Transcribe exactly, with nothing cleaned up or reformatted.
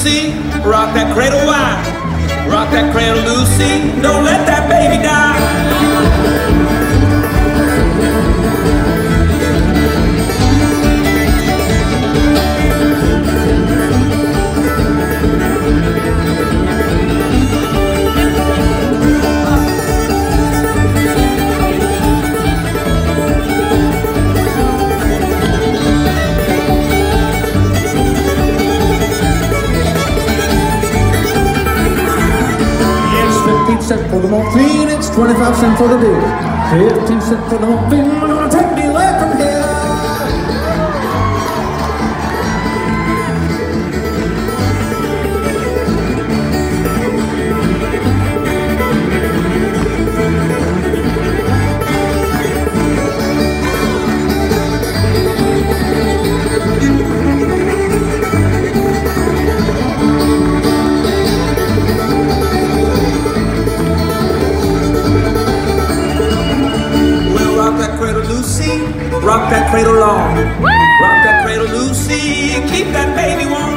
Lucy, rock that cradle wide. Rock that cradle, Lucy, don't let that baby die. fifteen cents for the morphine, it's twenty-five cents for the beer. fifteen cents for the morphine, we're gonna take me away from here. Rock that cradle long. Rock that cradle, Lucy. Keep that baby warm.